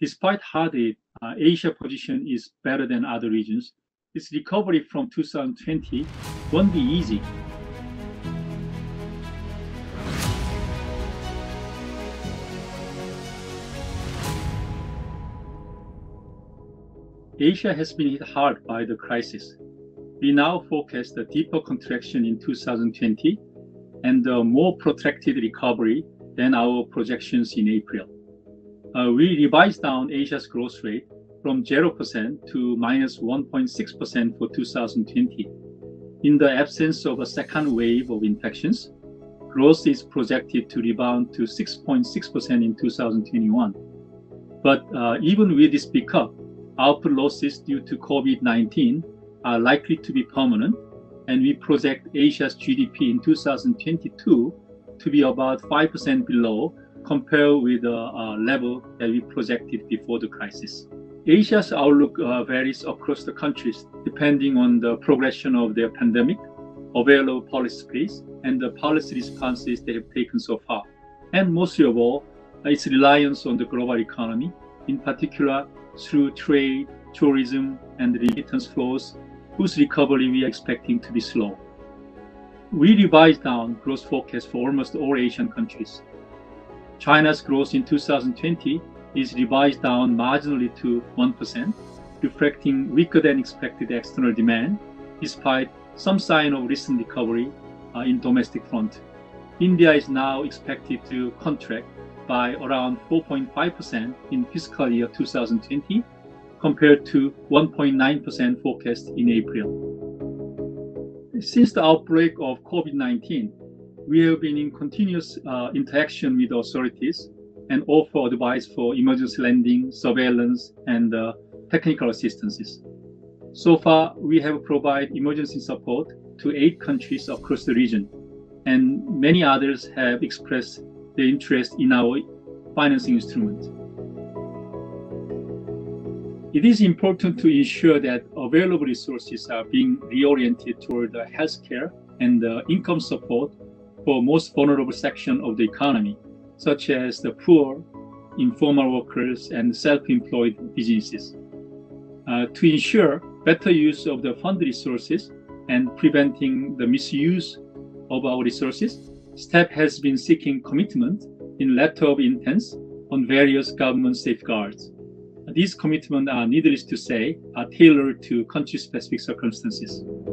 Despite hard hit, Asia position is better than other regions. Its recovery from 2020 won't be easy. Asia has been hit hard by the crisis. We now forecast a deeper contraction in 2020 and a more protracted recovery than our projections in April. We revised down Asia's growth rate from 0% to minus 1.6% for 2020. In the absence of a second wave of infections, growth is projected to rebound to 6.6% in 2021. But even with this pickup, output losses due to COVID-19 are likely to be permanent, and we project Asia's GDP in 2022 to be about 5% below compared with the level that we projected before the crisis. Asia's outlook varies across the countries depending on the progression of their pandemic, available policies, and the policy responses they have taken so far. And mostly of all, its reliance on the global economy, in particular through trade, tourism, and remittance flows, whose recovery we are expecting to be slow. We revised down growth forecasts for almost all Asian countries. China's growth in 2020 is revised down marginally to 1%, reflecting weaker than expected external demand, despite some sign of recent recovery in domestic front. India is now expected to contract by around 4.5% in fiscal year 2020, compared to 1.9% forecast in April. Since the outbreak of COVID-19, we have been in continuous interaction with authorities and offer advice for emergency lending, surveillance, and technical assistances. So far, we have provided emergency support to 8 countries across the region, and many others have expressed their interest in our financing instrument. It is important to ensure that available resources are being reoriented toward the healthcare and income support for most vulnerable sections of the economy, such as the poor, informal workers, and self-employed businesses. To ensure better use of the fund resources and preventing the misuse of our resources, STEP has been seeking commitment in letter of intents on various government safeguards. These commitments are, needless to say, tailored to country-specific circumstances.